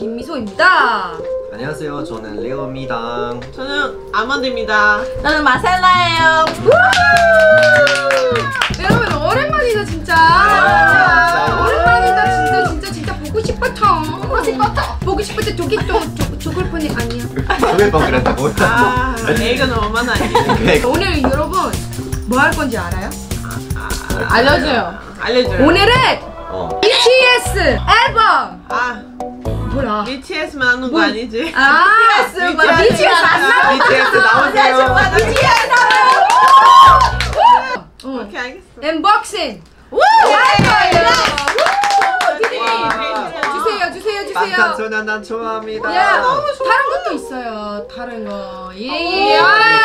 김미소입니다. 안녕하세요. 저는 레오입니다. 저는 아몬드입니다. 저는 마셀라예요. 여러분 오랜만이다 진짜. 오랜만이다 진짜 보고 싶었죠. 보고 싶었죠. 저기 또 죽을 뻔이 아니야. 죽을 뻔 그랬다고? 이거 너무 많아요. 오늘 여러분 뭐 할 건지 알아요? 알려줘요. 알려줘요. 오늘은 BTS 앨범. 뭐라? BTS만 하는 거 아니지? BTS 안 나와. BTS 나오세요. 오케이 알겠어. 엠박싱. 주세요. 방탄소년단 좋아합니다. 다른 것도 있어요. 다른 거. 예.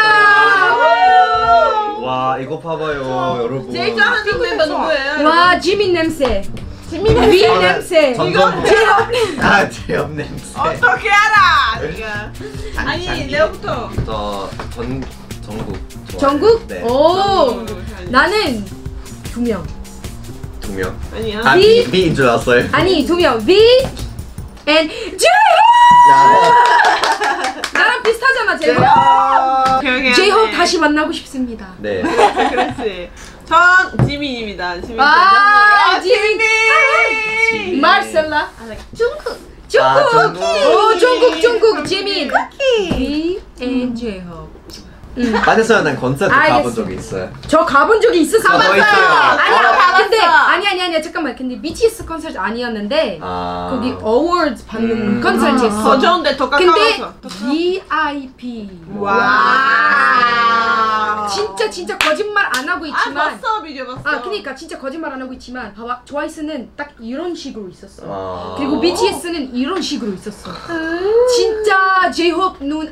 와 이거 봐봐요 여러분. 제일 좋아하는 멤버 누구예요? 와 지민 냄새. 위 냄새. 제업 냄새. 어떻게 알아? 네가. 아니 내일부터. 저 정국. 정국? 네. 오. 나는 2명. 2명. 아니야. B인 줄 알았어요. 아니 2명. V and J. 나랑 비슷하잖아 J-Hope. J-Hope 다시 만나고 싶습니다. 네. 그렇지. 전 지민입니다. 지민. 지민. 마셀라. 중국. 중국. 지민. V and J-Hope. 방탄소년단 콘서트 가본 적이 있어요. 저 가본 적이 있었어요. 있어요. 아니야 잠깐만. 근데 BTS 콘서트 아니었는데 거기 어워드 받는 콘서트였어. 더 좋은데 더 근데 가까워서. VIP. 와. 진짜 거짓말 안 하고 있지만. 봤어 비디오 봤어. 그니까 진짜 거짓말 안 하고 있지만 봐봐. 트와이스는 딱 이런 식으로 있었어. 아. 그리고 BTS는 이런 식으로 있었어. 진짜 J-Hope 눈.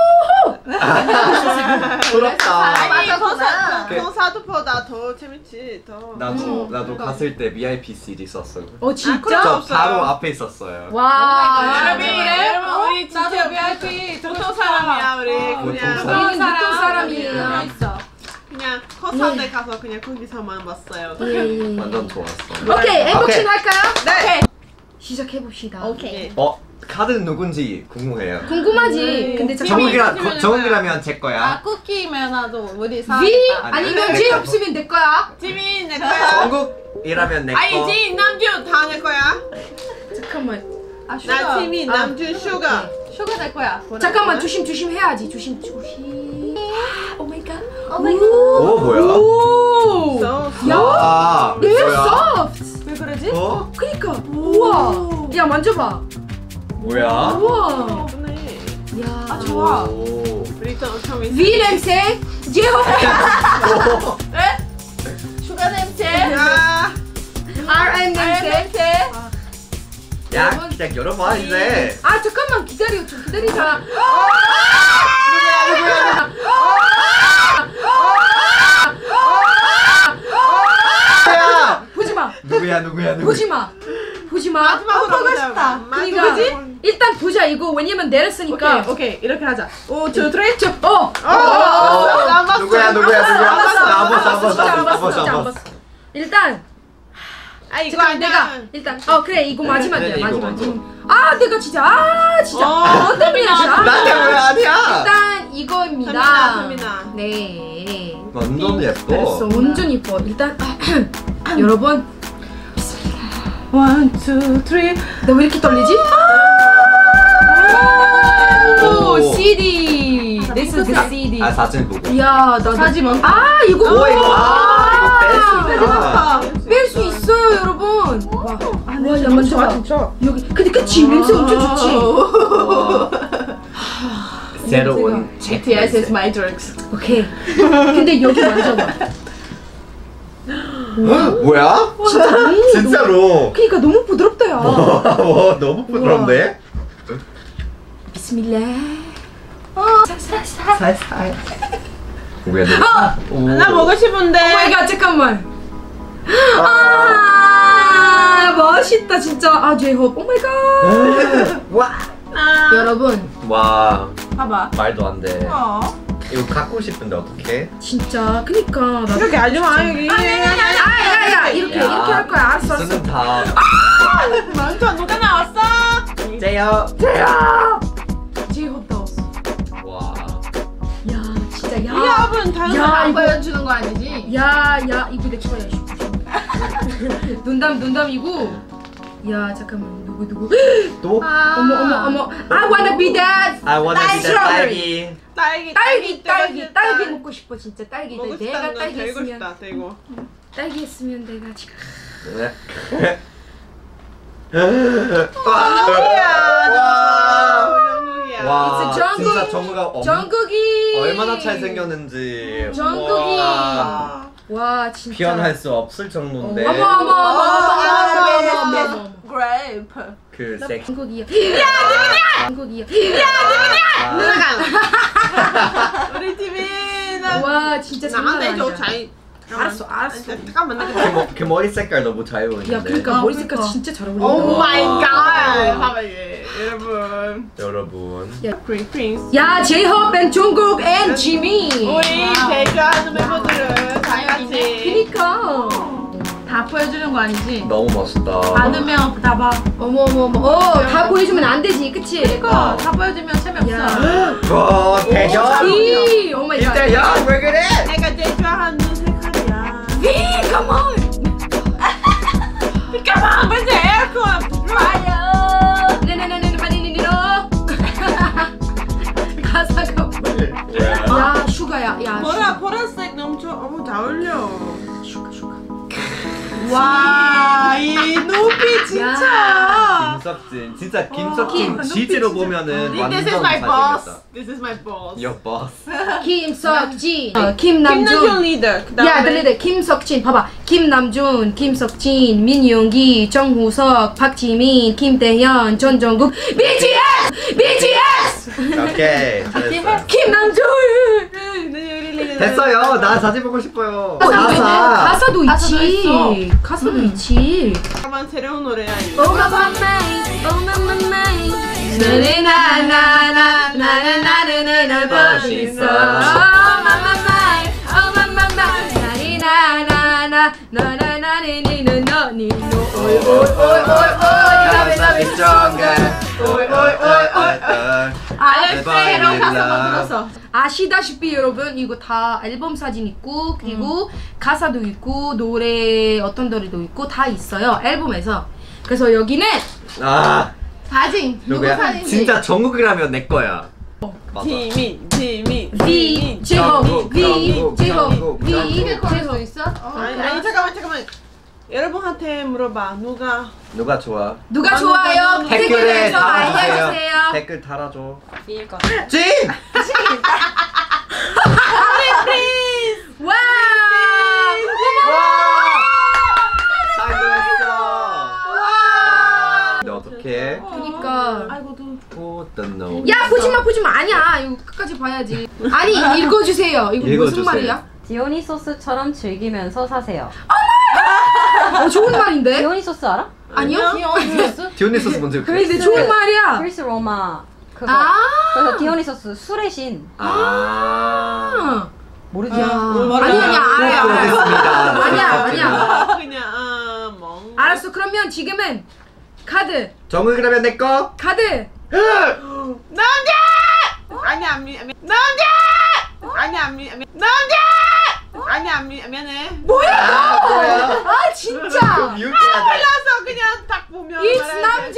부럽다. 아니 콘서트보다 더 재밌지. 더. 나도 갔을 때 VIP CD 썼어요. 진짜? 저 바로 앞에 있었어요. 와. 여러분 우리 진짜 나도 VIP 보통 사람이야 우리. 그냥 우리는 보통 사람이에요. 그냥 콘서트에 가서 그냥 거기서만 봤어요. 완전 좋았어. 오케이, 엠복싱 할까요? 네. 시작해봅시다. 오케이. 카드는 누군지 궁금해요. 궁금하지? 근데 잠깐만. 정국이라면 제 거야. 쿠키면 나도 우리 사. V 아니면 J 없으면 내 거야. 지민 내 거야. 정국이라면 내 거. 아니지 남준 다 내 거야. 잠깐만. 나 지민 남준 슈가. 슈가 내 거야. 잠깐만 조심 해야지. 조심. 오 마이 갓. 오 뭐야? 오. 야. It's 뭐야? soft. 왜 그러지? 그니까. 우와. 야 만져봐. 뭐야? 우와. 예쁘네. 야. 좋아. 우리 또 처음 있어. V 냄새. J-Hope. 슈가 냄새. RM 냄새. 야 그냥 열어봐 이제. 잠깐만 기다려. 좀 기다리자. 누구야? 보지 마. 마지막으로 보고 싶다. 그러니까 일단 보자. 이거 왜냐면 내렸으니까. 오케이 이렇게 하자. 5, 2, 3. 누구야? 안 봤어. 일단 이거 아니야. 일단 그래 이거 마지막이야. 이거 마지막. 먼저. 내가 진짜 너 때문이야. 나 때문에 아니야. 일단 이거입니다. 터미나. 네. 완전 예뻐. 됐어. 완전 예뻐. 일단 여러분. 1, 2, 3. 나 왜 이렇게 떨리지? 오. CD. This is the CD. 사진 보고. 야, 나 사진 이거. 이거 뺄 수 있어요, 여러분. 와, 야, 만져봐. 진짜. 여기. 근데 그치? 냄새 엄청 좋지? 새로운 BTS is my drugs. 오케이. 근데 여기 만져봐. 뭐야? 진짜로. 그니까 너무 부드럽다, 야. 와 너무 부드럽네. 비스밀라. 살살. 뭐야 나 먹고 싶은데. 오마이갓, 잠깐만. 멋있다, 진짜. J-Hope. 오마이갓. 와. 여러분. 와. 봐봐. 말도 안 돼. 이거 갖고 싶은데 어떡해? 진짜. 그니까. 나 이렇게 하지 마 여기. 야, 이렇게 할 거야. 알았어. 쓰는 다. 만져 누가 나왔어? 제요. 제이홉 나왔어. 와. 야 진짜 이 합은 다른 야, 사람 이거- 보여주는 거 아니지? 야 이거 내 거야. 농담이고. 야 잠깐만 누구? 또? 어머. I wanna be that. I wanna be the strawberry. 딸기. 딸기 먹고 싶어 진짜 딸기. 먹고 내가 싶다는 건 딸기 데리고 했으면 싶다 데리고. 딸기 했으면 내가 지금. 정국이야. 와, It's a Jungkook. 진짜 정우가 정국이 얼마나 잘생겼는지. 정국이. 와. 와 진짜. 표현할 수 없을 정도인데. 어머. grape. 그 섹시. 정국이야. 정국이야. 우리 팀이 와 진짜 장난 나한테 줘 아니야. 잘. 알았어. 잠깐만 나. 그 머리 색깔 너무 잘 어울리는데. 야 그러니까 머리 색깔 그러니까. 진짜 잘 어울린다. 오 마이 갓. 봐봐 얘 여러분. 여러분. 프린스. 야 제이홉 앤 종국 앤 지미. 우리 대결하는 멤버들은 다 같이. 그니까. 다 보여주는 거 아니지? 너무 멋있다. 받으면 다 봐. 어머. 다 보여주면 안 되지, 그치? 그러니까 다 보여주면 재미없어. 야. 와, 대결. 이, 오 마이 갓. 대결. 왜 그래? 내가 제일 좋아하는 색깔이야. 이, come on. 잠깐만, 먼저 에어컨. 파이어. 네네네네, 바니니니로. 가사가 뭐야? 야, 슈가야. 야, 보라 보라색 너무 잘 어울려. 슈가. 와, 이 눈빛 진짜. 김석진. 진짜 김석진 지지로 보면은 완전 This is my boss. 잘생겼다. This is my boss. Your boss. 김석진. 김남준 김남준. 리더. 야, 들리네. 김석진. 봐봐. 김남준, 김석진, 민용기, 정후석, 박지민, 김태현, 전정국, BTS! 오케이. 잘했어. 김남준! 됐어요. 나 사진 보고 싶어요. 가사도 가사도 있지. 있어. 가사도 있지. 잠깐만 새로운 노래야 이거. 나는 멋있어. 알프레로 가서 만들었어. 아시다시피 여러분 이거 다 앨범 사진 있고 그리고 가사도 있고 노래 어떤 노래도 있고 다 있어요 앨범에서. 그래서 여기는 아, 사진. 누구 누구야? 사진인지. 진짜 정국이라면 내 거야. 맞아. 지민. V 제곱 V 제곱 정국, V 입에 걸을 수 제곱. 있어? 아니 잠깐만. 여러분한테 물어봐. 누가 좋아? 누가 좋아요? 댓글에 댓글에서 달아주세요. 알려주세요. 댓글 달아줘. 이거. 진! 와! 근데 어떡해? 그니까. 아이고 도. 어떤 너? 야 보지마 아니야 이거 끝까지 봐야지. 아니 읽어주세요. 이거 무슨 읽어주세요. 말이야? 디오니소스처럼 즐기면서 사세요. 좋은 말인데? 디오니소스 알아? 아니요? 디오니소스 뭔지 근데 좋은 말이야. 그리스 로마 그거. 아. 그래서 디오니소스 술의 신. 아. 모르지? 아니야 알아요. 알겠습니다. 아니야. 그냥 멍. 알았어. 그러면 지금은 카드. 정국이라면 내 거? 카드. 남자! 아니 안 미안해. 뭐야? 뭐야? 아 진짜. 뮤트해야 돼. 몰라서 그냥 딱 보면. It's 말해야 돼. 남자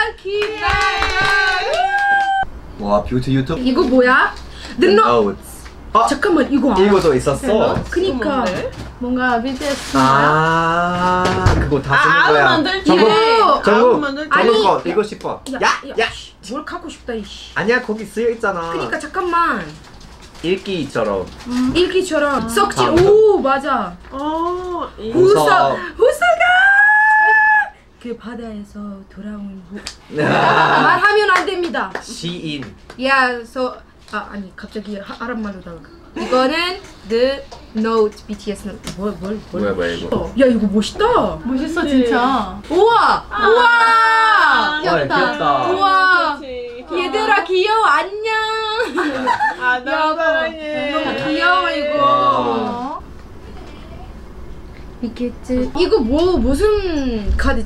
김남자. 와, 뷰티 유튜브. 이거 뭐야? 는너. Notes. 잠깐만 이거 알아? 이거도 있었어. 그니까. 뭔가 BTS. 아, 그거 다 쓰는 아우 거야. 만들기. 이거. 정국, 만들기. 아니. 거 이거 싶어. 야. 뭘 갖고 싶다 이씨. 아니야, 거기 쓰여 있잖아. 그니까 잠깐만. 읽기처럼. 일기처럼 썩지. 다음은. 오 맞아. 우석. 후석아 그 바다에서 돌아온 말하면 안 됩니다. 시인. 아니 갑자기 아랍 말로다가 이거는 The Note BTS Note. 뭐야 이거? 야 이거 멋있다. 멋있어 진짜. 우와 우와 귀엽다. 우와 그렇지. 얘들아 귀여워 안녕. 아 너무 사랑해. 너무 귀여워 이거. 와. 이게지. 이거 무슨 카드지?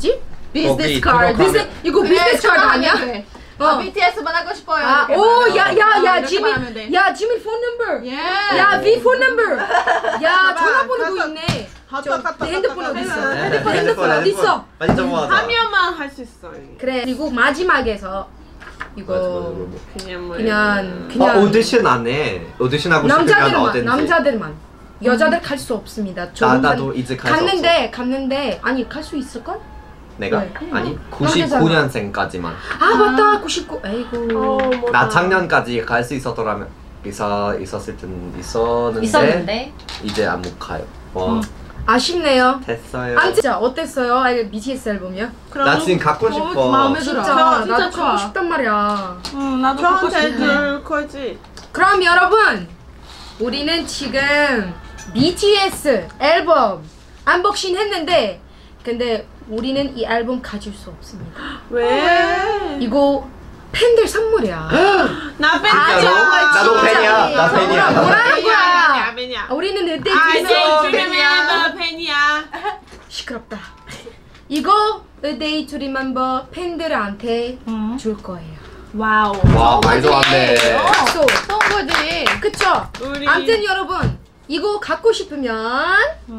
비즈니스 거기 카드. 등록하면- 이거 비즈니스 카드 아니야? 아, BTS 만나고 싶어요. 아, 이렇게 오, 말하면. 야, 이렇게 말하면 돼. 지민 폰 넘버. 예. 야, V 폰 넘버. 야, 전화번호도 가서- 있네. 갔다, 저 갔다, 핸드폰 갔다, 어디 있어? 갔다. 핸드폰 어디 있어? 빨리 적어와서. 하면만 할 수 있어. 그래. 그리고 마지막에서 이거 그냥 그냥 오디션 안 해. 오디션 하고 싶으면 어딘지. 남자들만. 여자들 갈 수 없습니다. 나도 이제 갈 수 없어. 갔는데 아니 갈 수 있을 걸? 내가? 네. 아니 남자잖아. 99년생까지만. 아 맞다 99. 아이고. 나 작년까지 갈 수 있었더라면 있었을 땐 있었는데 있었는데 이제 안 못 가요. 와 아쉽네요. 됐어요. 아 진짜 어땠어요? BTS 앨범이요? 나 지금 갖고 싶어. 마음에 들어. 진짜 진짜 나도 좋아. 갖고 싶단 말이야. 나도 갖고 저한테 싶네. 줄 거지. 그럼 여러분 우리는 지금 BTS 앨범 언박싱 했는데 근데 우리는 이 앨범 가질 수 없습니다. 왜? 이거 팬들 선물이야. 나 팬. 진짜로? 나도 팬이야. 나 팬이야. 뭐라는 거야? 팬이야. 우리는 그때 I 그래서 say to remember 팬이야. 시끄럽다. 이거 A Day to Remember 팬들한테 줄 거예요. 와우. 와 말도 안 돼. 박수. 좋은 거지. 그쵸? 우리 아무튼 여러분 이거 갖고 싶으면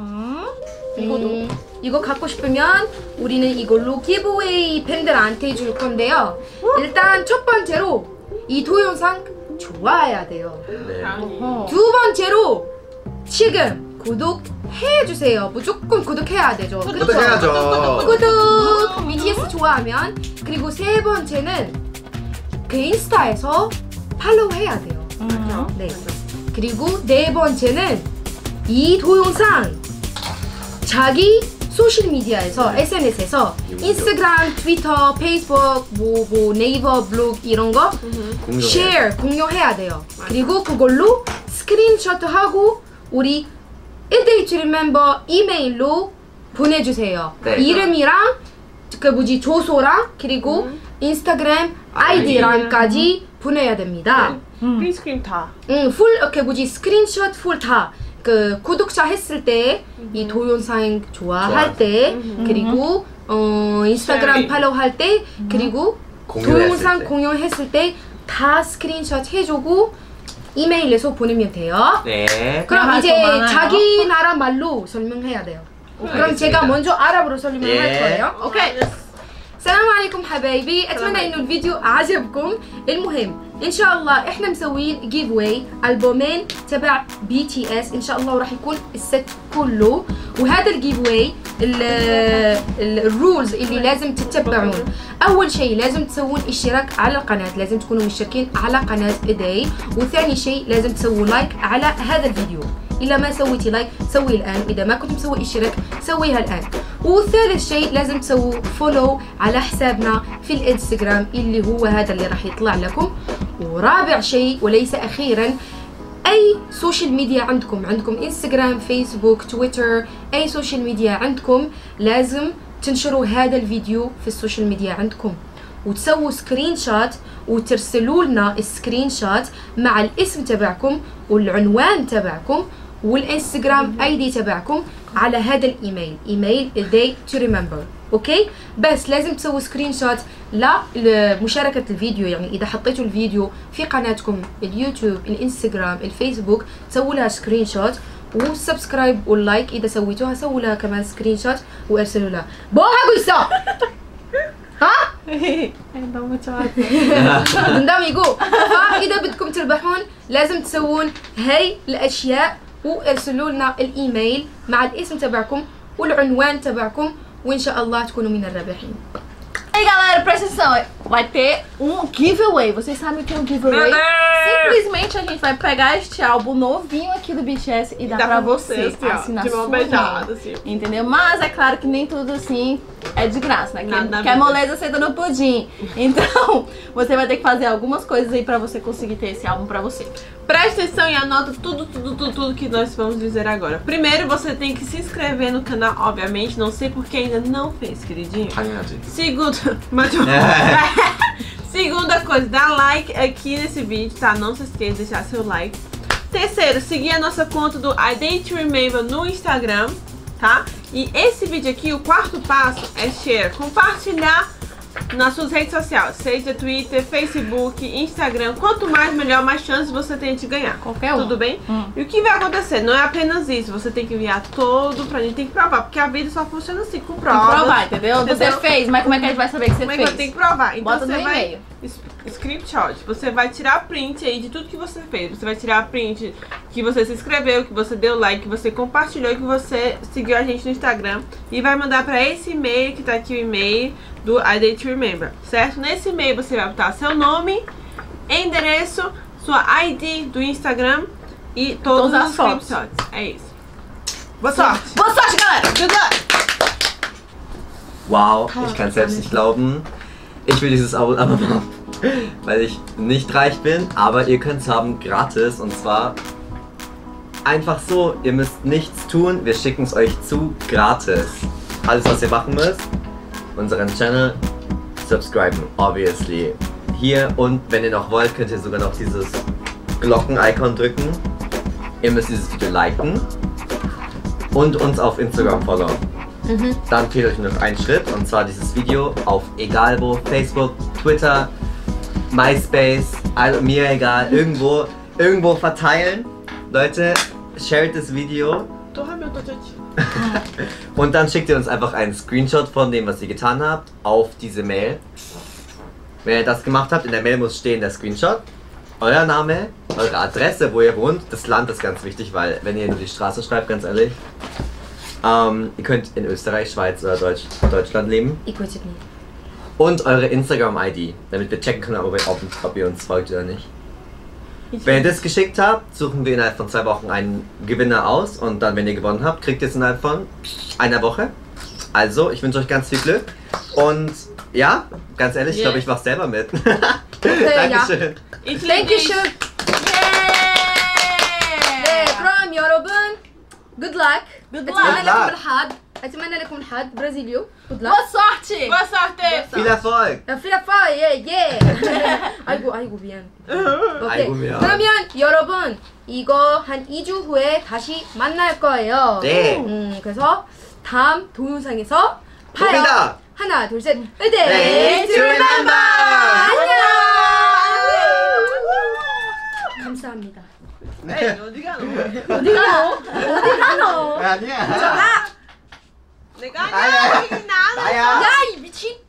이거 갖고 싶으면 우리는 이걸로 기브웨이 팬들한테 줄 건데요. 일단 첫 번째로 이 동영상 좋아해야 돼요. 네. 두 번째로 지금 구독해 주세요. 무조건 구독해야 되죠. 그쵸? 구독해야죠. 구독! BTS 좋아하면. 그리고 세 번째는 그 인스타에서 팔로우 해야 돼요. 네. 그리고 네 번째는 이 동영상 자기 소셜미디어에서 SNS에서 인스타그램, 트위터, 페이스북, 뭐 네이버 블로그 이런 거 공유해야 돼요. 그리고 그걸로 스크린샷 하고 우리 A Day to Remember 이메일로 보내주세요. 네. 이름이랑 주소랑 그리고 인스타그램 아이디랑까지 보내야 됩니다. 프린스크림 다. 풀 스크린샷 풀 다. 그 구독자 했을 때 이 동영상 좋아할 때 그리고 인스타그램 팔로우 할 때 그리고 동영상 공유했을 때 다 스크린샷 해주고 이메일에서 보내면 돼요. 네. 그럼 이제 더 많아요. 자기 나라 말로 설명해야 돼요. 그럼 알겠습니다. 제가 먼저 아랍어로 설명을 할 예. 거예요. اوكي. السلام عليكم حبايبي، اتمنى انه الفيديو عجبكم. المهم ان شاء الله احنا مسويين جيف واي البومين تبع BTS ان شاء الله وراح يكون الست كله. وهذا الجيف واي الرولز اللي لازم تتبعون. اول شيء لازم تسوون اشتراك على القناه، لازم تكونوا مشتركين على قناه A Day. وثاني شيء لازم تسووا لايك على هذا الفيديو. إذا ما سويتي لايك سويه الآن، إذا ما كنت مسوي اشتراك سويها الآن. وثالث شيء لازم تسووا فولو على حسابنا في الانستغرام اللي هو هذا اللي راح يطلع لكم. ورابع شيء وليس أخيرا أي سوشيال ميديا عندكم انستغرام، فيسبوك، تويتر، أي سوشيال ميديا عندكم لازم تنشروا هذا الفيديو في السوشيال ميديا عندكم وتسووا سكرين شوت وترسلوا لنا السكرين شوت مع الاسم تبعكم والعنوان تبعكم والانستغرام ايدي تبعكم على هذا الايميل، ايميل A Day to Remember. اوكي بس لازم تسووا سكرين شوت لمشاركة الفيديو. يعني اذا حطيتوا الفيديو في قناتكم اليوتيوب، الانستغرام، الفيسبوك تسووا لها سكرين شوت والسبسكرايب واللايك. اذا سويتوها سووا لها كمان سكرين شوت وارسلوا لها. بوها قيسا ها قداميكو. فاذا بدكم تربحون لازم تسوون هاي الاشياء وارسلوا لنا الايميل مع الاسم تبعكم والعنوان تبعكم وان شاء الله تكونوا من الرابحين. E aí galera, presta atenção, vai ter um giveaway. Vocês sabem o que é um giveaway? Simplesmente a gente vai pegar este álbum novinho aqui do BTS e dar pra você, assim, na de sua mão beijada, mão. assim. Entendeu? Mas é claro que nem tudo assim é de graça, né? Nada na Que a vida. moleza senta no pudim. Então, você vai ter que fazer algumas coisas aí pra você conseguir ter esse álbum pra você. Presta atenção e anota tudo que nós vamos dizer agora. Primeiro, você tem que se inscrever no canal, obviamente. Não sei porque ainda não fez, queridinho. 당연하지. Segunda coisa, dá like aqui nesse vídeo, tá? Não se esqueça de deixar seu like. Terceiro, seguir a nossa conta do A Day to Remember no Instagram, tá? E esse vídeo aqui, o quarto passo é share, compartilhar nas suas redes sociais, seja Twitter, Facebook, Instagram. Quanto mais, melhor, mais chances você tem de ganhar. Qualquer um. Tudo bem? E o que vai acontecer? Não é apenas isso, você tem que enviar todo pra gente, tem que provar, porque a vida só funciona assim, com Tem provas. que provar, entendeu? Você fez, mas como é que a gente vai saber que você Como é que fez? tem que provar? Então Bota você no vai e-mail. screenshot, você vai tirar print aí de tudo que você fez. Você vai tirar print que você se inscreveu, que você deu like, que você compartilhou, que você seguiu a gente no Instagram e vai mandar pra esse e-mail que tá aqui, o e-mail do I Day to Remember, certo? Nesse e-mail você vai botar seu nome, endereço, sua ID do Instagram e todos Todas os as fotos. screenshots. É isso. Boa sorte! Boa sorte, galera! Good luck! Wow, ich kann es selbst nicht glauben. Ich will dieses Abo machen, weil ich nicht reich bin, aber ihr könnt es haben gratis und zwar einfach so, ihr müsst nichts tun, wir schicken es euch zu gratis. Alles was ihr machen müsst, unseren Channel subscriben, obviously. Hier und wenn ihr noch wollt, könnt ihr sogar noch dieses Glocken-Icon drücken. Ihr müsst dieses Video liken und uns auf Instagram followen. Dann fehlt euch noch ein Schritt und zwar dieses Video auf egal wo, Facebook, Twitter, MySpace, mir egal, irgendwo verteilen. Leute, shared das Video und dann schickt ihr uns einfach einen Screenshot von dem, was ihr getan habt, auf diese Mail. Wenn ihr das gemacht habt, in der Mail muss stehen der Screenshot, euer Name, eure Adresse, wo ihr wohnt, das Land ist ganz wichtig, weil wenn ihr nur die Straße schreibt, ganz ehrlich, ihr könnt in Österreich, Schweiz oder Deutschland leben. Ich weiß es nicht. Und eure Instagram-ID, damit wir checken können, ob ihr uns folgt oder nicht. Wenn ihr das geschickt habt, suchen wir innerhalb von 2 Wochen einen Gewinner aus und dann, wenn ihr gewonnen habt, kriegt ihr es innerhalb von einer Woche. Also, ich wünsche euch ganz viel Glück und ja, ganz ehrlich, ich glaube, ich mache selber mit. Dankeschön. Dankeschön. 네, 그럼 여러분, good luck. أتمنى لكم الحظ. أتمنى لكم الحظ. برازيليو. Good luck. Boa sorte! Boa sorte! Viel Erfolg! viel Erfolg. Yeah. 아이고 미안. 오케이. 아이고, 미안. 그러면 여러분 이거 한 2주 후에 다시 만날 거예요. 네. 그래서 다음 동영상에서 봐요. 봅니다. 하나, 둘, 셋. 네, 네. to remember. 안녕. 감사합니다. 에이, 어디 가노? 어디 가노? 아니야. 가. 내가 아니야! 나는 나야. 야, 이 미친.